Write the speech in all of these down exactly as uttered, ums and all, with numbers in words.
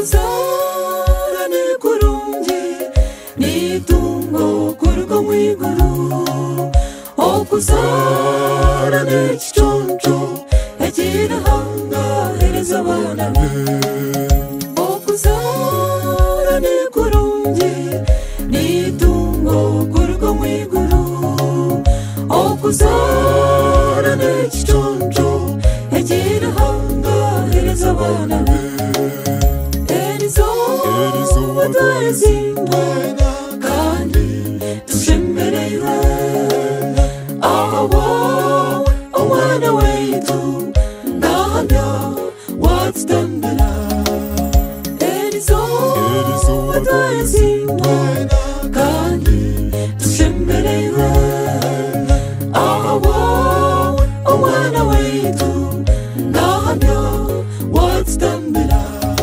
okuzara ni kurungi nitungo kurugo mwiguru okuzara ni kichoncho ekirihanga hereza abana be okuzara ni kurungi nitungo kurugo mwiguru okuzara ni kichoncho ekirihanga hereza abana be erizo watayizimba kandi tushemereirwe ahawa omwana waitu ndahamya watutambira erizo watayizimba kandi tushemereirwe ahawa omwana waitu ndahamya watutambira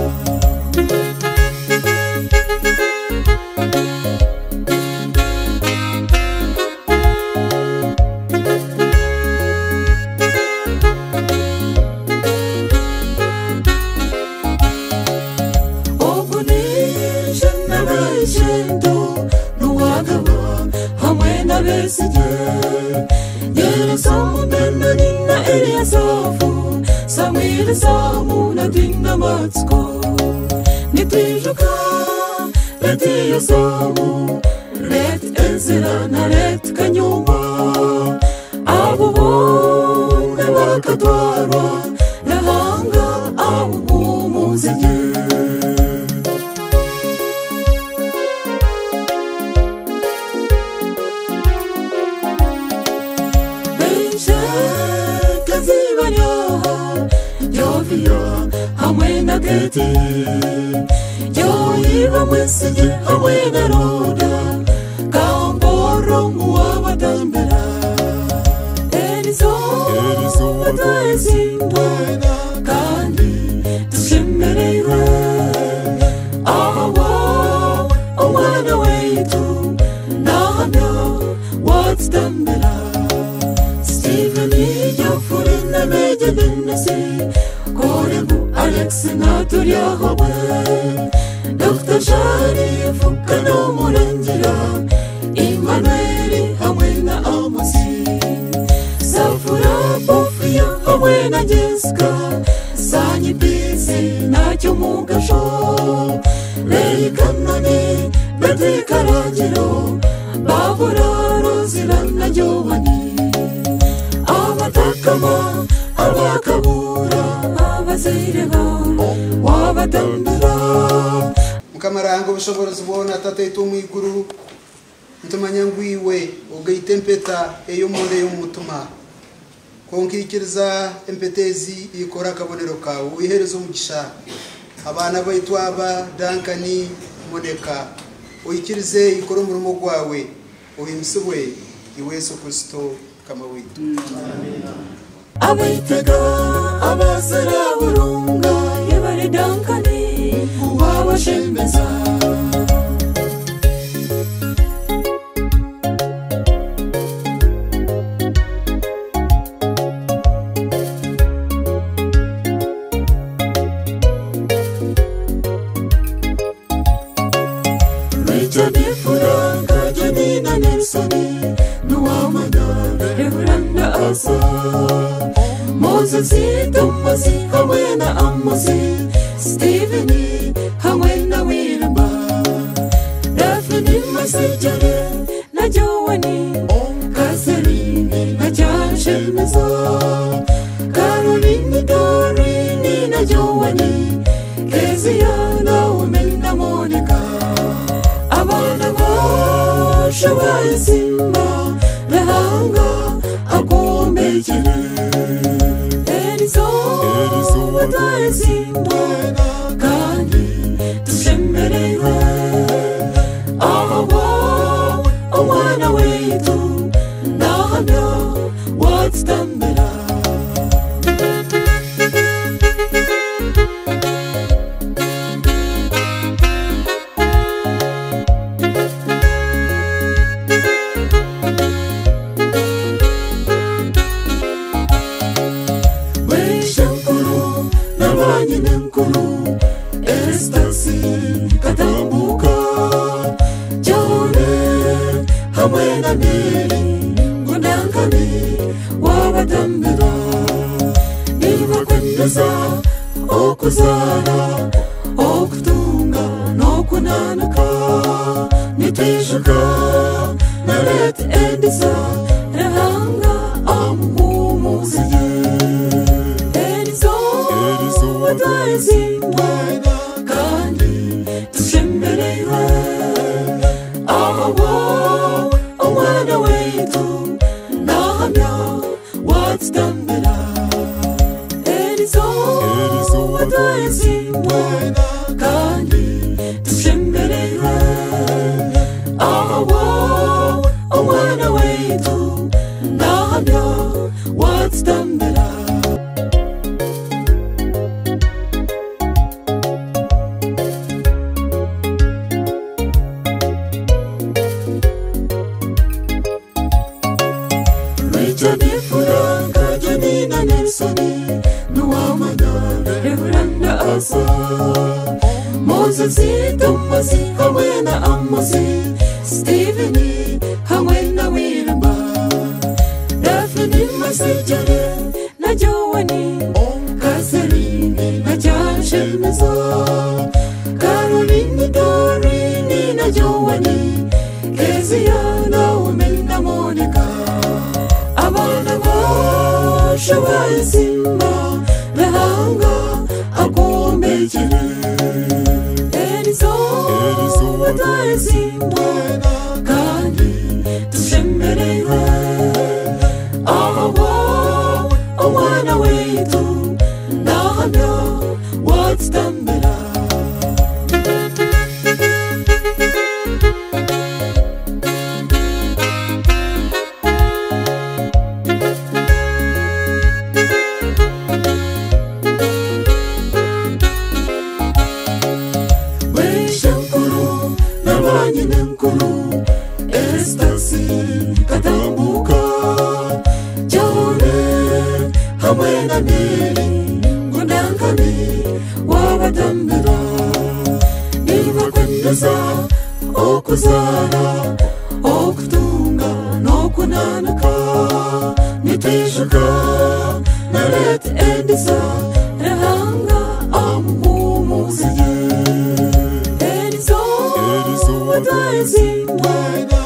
Samuel Samuna Dina Matsko Nitijuka Leti Samu Let Ezra na Let Kanyuma Abu na Wakatwara Lahanga Abu Muziki Hamwe na geti yo iba mwesije hamwe na roda kamboro muwabatambira erizo watayizimba kandi tushemereirwe ahawa omwana waitu ndahamya watutambira Steveni yafure na meje denesi Korebu Alex Naturia Hobe Doctor Sharifu Kano Murangira Emmanueli Hamwena Amosi Safura Pofia Hamwena Jessica Sanyi Bisi Nacho Mugasho Lei Kanani Beti Karajiro Babura Rosirana Giovanni Abatakama Abakabura Mukamaranga ubushobozi bwona tatetu mwiguru ntumanya ngwiwe ugayitempeta eyo monde y'umutuma konkikiriza empetezi ikora kabonero kawe wihereza umugisha abana bayitwa aba Duncan and Monic uyikirize ikora umurimo gwawe uhimiswe iweso Kristo kama witu amen Abaitega abasara burunga yebare Duncan wabashemeza Richard Furanga Janina Nelsoni Nuamana Reveranda Asa Moses Thomas Hamwena Amosi Steveni Hamwena Wilma Daphne Masijare na Joani Kasarini na Janshemeza Caroline Dorini na Joani Kezia na Umena Monica Abana Bashawa Simba Lahanga Akombejere Erizo watayizimba kandi tushemereirwe ahawa omwana waitu ndahamya watutambira Estasi katambuka Jone hamwe na mili Ngunankani wabatambira Niba kwendeza okuzara okutunga nokunanuka Nitwishuka na let endisa Rahanga amuhumuziye Edizo watayizimba Kandi tushemerewe Ahawo omwana wetu Nahamya watstambira Edizo watayizimba Kandi tushemerewe Ahawo omwana wetu Nahamya watstambira Furanga Janina Nelsoni Nuamana Reveranda Asa Moses Tomasi Hawena Amosi Stephanie Hawena Wiramba Daphne Masijare Na Joani Kasarini Na Janshemiza Caroline Dorini Na Joani Kezia Na Umena Monica Abana ba shawaye simba Rahanga akomejire Edizo wataye simba Kandi tushemerewe Ahawo omwana wetu Nahamya watstambira Nkulu Estasi katambuka Jone hamwe na mili Ngunankani wabatambira Niba kwendeza okuzara okutunga nokunanuka Nitwishuka na let endisa Rahanga amuhumuziye Edizo watayizimba